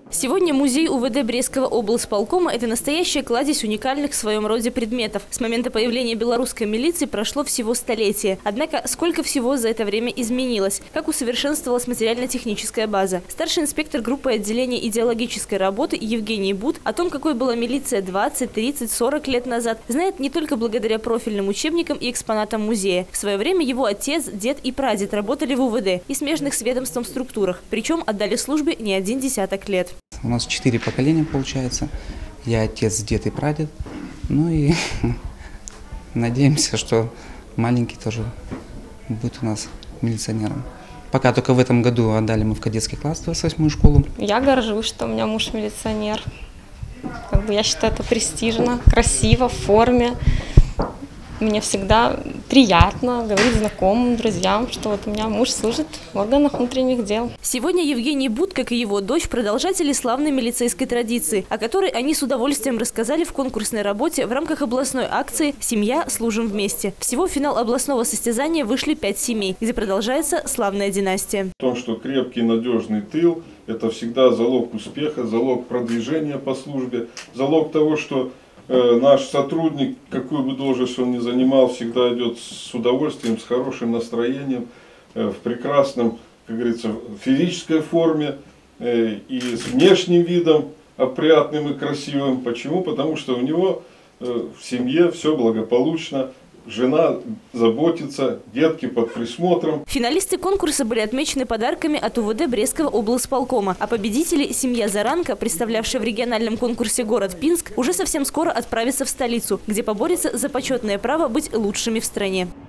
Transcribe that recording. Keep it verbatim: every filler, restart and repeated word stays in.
Сегодня музей УВД Брестского облсполкома – это настоящая кладезь уникальных в своем роде предметов. С момента появления белорусской милиции прошло всего столетие. Однако сколько всего за это время изменилось, как усовершенствовалась материально-техническая база. Старший инспектор группы отделения идеологической работы Евгений Бут о том, какой была милиция двадцать, тридцать, сорок лет назад, знает не только благодаря профильным учебникам и экспонатам музея. В свое время его отец, дед и прадед работали в УВД и смежных с ведомством структурах, причем отдали службе не один десяток лет. У нас четыре поколения получается. Я отец, дед и прадед. Ну и надеемся, что маленький тоже будет у нас милиционером. Пока только в этом году отдали мы в кадетский класс двадцать восьмую школу. Я горжусь, что у меня муж милиционер. Как бы я считаю, это престижно, красиво, в форме. Мне всегда приятно говорить знакомым, друзьям, что вот у меня муж служит в органах внутренних дел. Сегодня Евгений Бут, как и его дочь, продолжатели славной милицейской традиции, о которой они с удовольствием рассказали в конкурсной работе в рамках областной акции «Семья. Служим вместе». Всего в финал областного состязания вышли пять семей, где продолжается славная династия. В том, что крепкий, надежный тыл – это всегда залог успеха, залог продвижения по службе, залог того, что наш сотрудник, какую бы должность он ни занимал, всегда идет с удовольствием, с хорошим настроением, в прекрасном, как говорится, физической форме и с внешним видом опрятным и красивым. Почему? Потому что у него в семье все благополучно. Жена заботится, детки под присмотром. Финалисты конкурса были отмечены подарками от УВД Брестского облсполкома, а победители, семья Заранка, представлявшая в региональном конкурсе город Пинск, уже совсем скоро отправится в столицу, где поборется за почетное право быть лучшими в стране.